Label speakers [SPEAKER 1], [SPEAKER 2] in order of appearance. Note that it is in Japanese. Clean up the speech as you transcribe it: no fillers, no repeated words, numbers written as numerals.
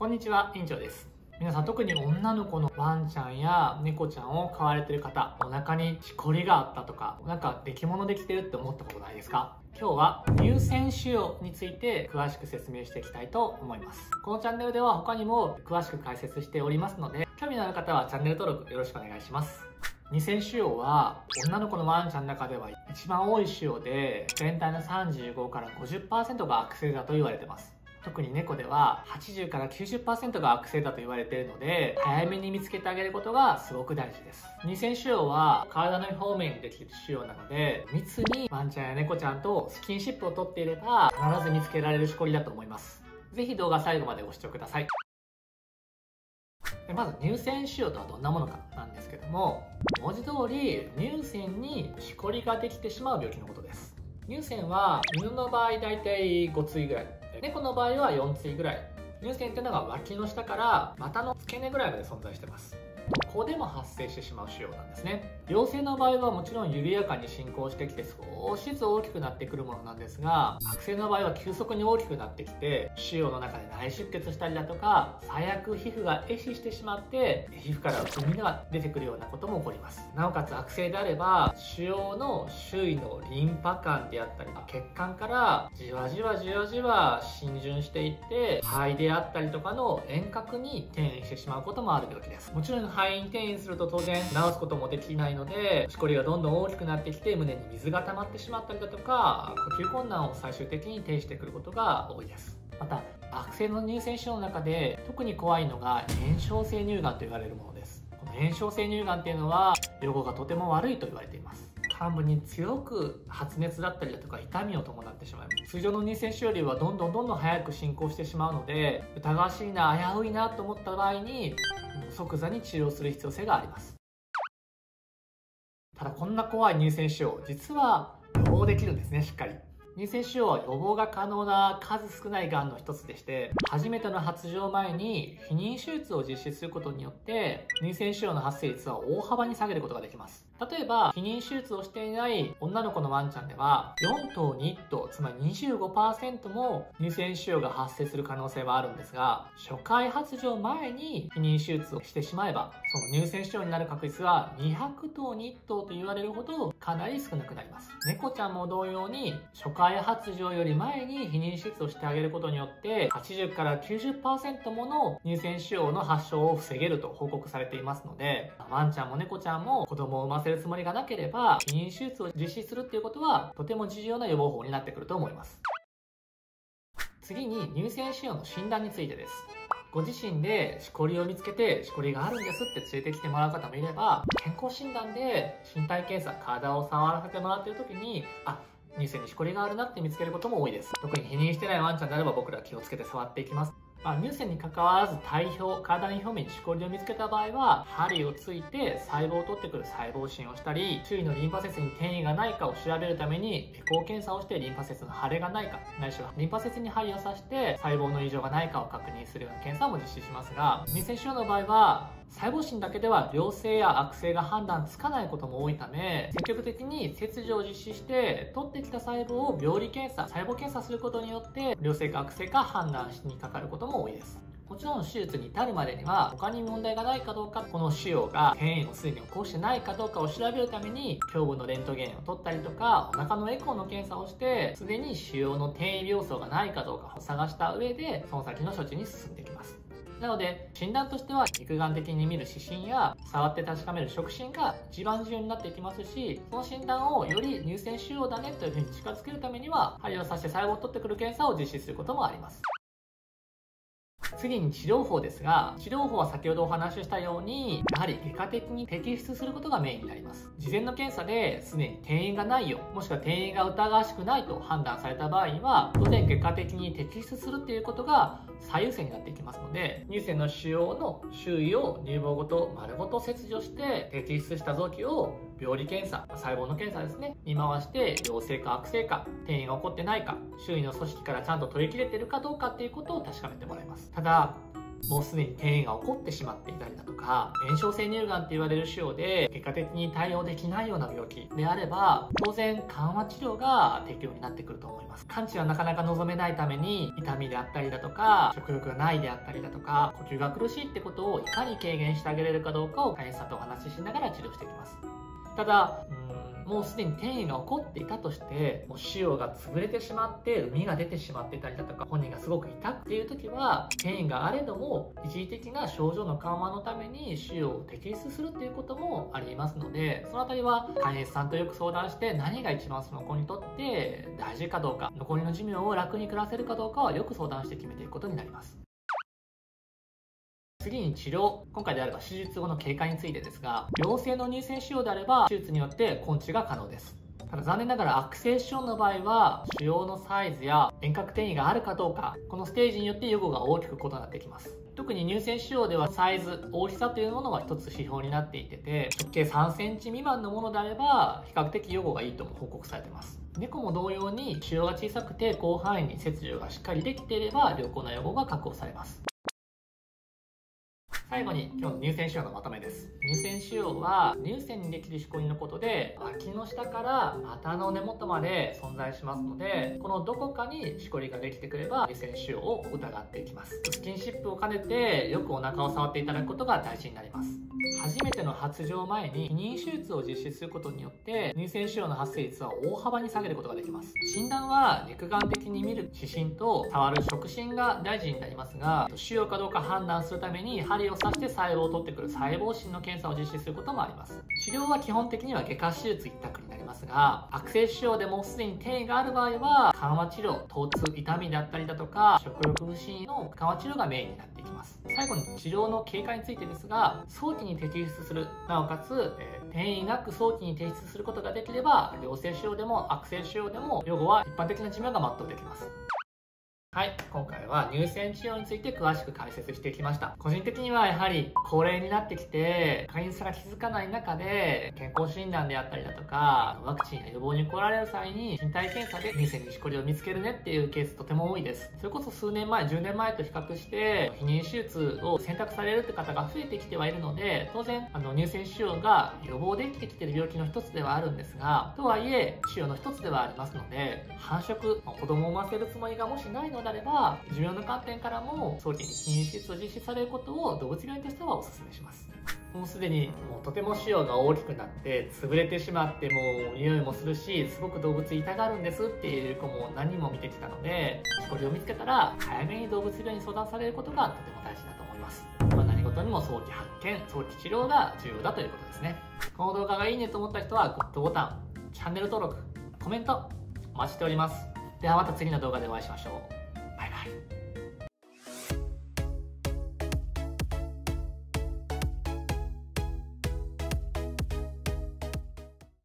[SPEAKER 1] こんにちは、院長です。皆さん、特に女の子のワンちゃんや猫ちゃんを飼われている方、お腹にしこりがあったとか、なんか出来物できてるって思ったことないですか？今日は乳腺腫瘍について詳しく説明していきたいと思います。このチャンネルでは他にも詳しく解説しておりますので、興味のある方はチャンネル登録よろしくお願いします。乳腺腫瘍は女の子のワンちゃんの中では一番多い腫瘍で、全体の35から 50% が悪性だと言われています。特に猫では80から 90% が悪性だと言われているので、早めに見つけてあげることがすごく大事です。乳腺腫瘍は体の表面にできる腫瘍なので、密にワンちゃんや猫ちゃんとスキンシップをとっていれば必ず見つけられるしこりだと思います。ぜひ動画最後までご視聴ください。まず乳腺腫瘍とはどんなものかなんですけども、文字通り乳腺にしこりができてしまう病気のことです。乳腺は犬の場合だいたい5対ぐらい、猫の場合は4対ぐらい。乳腺っていうのが脇の下から股の付け根ぐらいまで存在してます。ここでも発生してしまう腫瘍なんですね。良性の場合はもちろん緩やかに進行してきて少しずつ大きくなってくるものなんですが、悪性の場合は急速に大きくなってきて、腫瘍の中で内出血したりだとか、最悪皮膚が壊死してしまって皮膚から膿が出てくるようなことも起こります。なおかつ悪性であれば、腫瘍の周囲のリンパ管であったり血管からじわじわ浸潤していって、肺であったりとかの遠隔に転移してしまうこともある病気です。もちろん肺に転移すると当然治すこともできないので、しこりがどんどん大きくなってきて胸に水が溜まってしまったりだとか、呼吸困難を最終的に呈してくることが多いです。また悪性の乳腺腫瘍の中で特に怖いのが炎症性乳がんと言われるものです。この炎症性乳がんっていうのは予後がとても悪いと言われています。患部に強く発熱だったりだとか痛みを伴ってしまう。通常の乳腺腫瘍よりはどんどん早く進行してしまうので、疑わしいな、危ういなと思った場合に即座に治療する必要性があります。ただこんな怖い乳腺腫瘍、実は予防できるんですね。しっかり乳腺腫瘍は予防が可能な数少ないがんの一つでして、初めての発情前に避妊手術を実施することによって乳腺腫瘍の発生率は大幅に下げることができます。例えば避妊手術をしていない女の子のワンちゃんでは4頭に1頭、つまり 25% も乳腺腫瘍が発生する可能性はあるんですが、初回発情前に避妊手術をしてしまえば、その乳腺腫瘍になる確率は200頭に1頭と言われるほどかなり少なくなります。猫ちゃんも同様に初回発情より前に避妊手術をしてあげることによって80から 90% もの乳腺腫瘍の発症を防げると報告されていますので、ワンちゃんも猫ちゃんも子供を産ませるつもりがなければ避妊手術を実施するっていうことはとても重要な予防法になってくると思います。次に乳腺腫瘍の診断についてです。ご自身でしこりを見つけて、しこりがあるんですって連れてきてもらう方もいれば、健康診断で身体検査、体を触らせてもらっている時に乳腺にしこりがあるなって見つけることも多いです。特に避妊してないワンちゃんであれば僕ら気をつけて触っていきます。乳腺に関わらず体表、体の表面にしこりを見つけた場合は、針をついて細胞を取ってくる細胞診をしたり、周囲のリンパ節に転移がないかを調べるためにエコー検査をしてリンパ節の腫れがないか、ないしはリンパ節に針を刺して細胞の異常がないかを確認するような検査も実施しますが、乳腺腫瘍の場合は細胞診だけでは良性や悪性が判断つかないことも多いため、積極的に切除を実施して取ってきた細胞を病理検査、細胞検査することによって良性か悪性か判断しにかかることも多いです。もちろん手術に至るまでには他に問題がないかどうか、この腫瘍が転移をすでに起こしてないかどうかを調べるために胸部のレントゲンを取ったりとか、お腹のエコーの検査をしてすでに腫瘍の転移病巣がないかどうかを探した上でその先の処置に進んでいきます。なので診断としては肉眼的に見る指針や触って確かめる触診が一番重要になっていきますし、その診断をより乳腺腫瘍だねというふうに近づけるためには針を刺して細胞を取ってくる検査を実施することもあります。次に治療法ですが、治療法は先ほどお話ししたようにやはり外科的に摘出することがメインになります。事前の検査ですでに転移がないよ、もしくは転移が疑わしくないと判断された場合には、当然外科的に摘出するっていうことが最優先になっていきますので、乳腺の腫瘍の周囲を乳房ごと丸ごと切除して摘出した臓器を病理検査、細胞の検査ですねに回して、良性か悪性か、転移が起こってないか、周囲の組織からちゃんと取り切れてるかどうかっていうことを確かめてもらいます。ただもうすでに転移が起こってしまっていたりだとか、炎症性乳がんって言われる腫瘍で結果的に対応できないような病気であれば、当然緩和治療が適用になってくると思います。完治はなかなか望めないために、痛みであったりだとか、食欲がないであったりだとか、呼吸が苦しいってことをいかに軽減してあげれるかどうかを飼い主さんとお話ししながら治療していきます。ただ、もうすでに転移が起こっていたとして、もう腫瘍が潰れてしまって、膿が出てしまっていたりだとか、本人がすごく痛くっていう時は、転移があれども、一時的な症状の緩和のために腫瘍を摘出するっていうこともありますので、そのあたりは飼い主さんとよく相談して、何が一番その子にとって大事かどうか、残りの寿命を楽に暮らせるかどうかはよく相談して決めていくことになります。次に治療。今回であれば手術後の経過についてですが、良性の乳腺腫瘍であれば手術によって根治が可能です。ただ残念ながら悪性腫瘍の場合は、腫瘍のサイズや遠隔転移があるかどうか、このステージによって予後が大きく異なってきます。特に乳腺腫瘍ではサイズ、大きさというものが一つ指標になっていて、直径3センチ未満のものであれば、比較的予後がいいとも報告されています。猫も同様に腫瘍が小さくて広範囲に切除がしっかりできていれば、良好な予後が確保されます。最後に今日の乳腺腫瘍のまとめです。乳腺腫瘍は乳腺にできるしこりのことで、脇の下から股の根元まで存在しますので、このどこかにしこりができてくれば乳腺腫瘍を疑っていきます。スキンシップを兼ねてよくお腹を触っていただくことが大事になります。初めての発情前に避妊手術を実施することによって乳腺腫瘍の発生率は大幅に下げることができます。診断は肉眼的に見る指針と触る触診が大事になりますが、腫瘍かどうか判断するために針を刺して細胞を取ってくる細胞診の検査を実施することもあります。治療は基本的には外科手術一択になりますが、悪性腫瘍でもすでに転移がある場合は緩和治療、疼痛、痛みであったりだとか食欲不振の緩和治療がメインになっていきます。最後に治療の経過についてですが、早期に摘出する、なおかつ、転移なく早期に摘出することができれば、良性腫瘍でも悪性腫瘍でも予後は一般的な寿命が全うできます。はい、今回は乳腺治療について詳しく解説してきました。個人的にはやはり高齢になってきて、飼い主さんが気づかない中で、健康診断であったりだとか、ワクチンや予防に来られる際に、身体検査で乳腺にしこりを見つけるねっていうケースとても多いです。それこそ数年前、10年前と比較して、避妊手術を選択されるって方が増えてきてはいるので、当然、乳腺腫瘍が予防できてきている病気の一つではあるんですが、とはいえ、腫瘍の一つではありますので、繁殖、子供を産ませるつもりがもしないのであれば、寿命の観点からも早期に避妊手術を実施されることを動物病院としてはお勧めします。もうすでにとても腫瘍が大きくなって潰れてしまって、もう匂いもするしすごく動物痛がるんですっていう子も何人も見てきたので、しこりを見つけたら早めに動物病院に相談されることがとても大事だと思います。何事にも早期発見、早期治療が重要だということですね。この動画がいいねと思った人はグッドボタン、チャンネル登録、コメントお待ちしております。ではまた次の動画でお会いしましょう。バイバイ。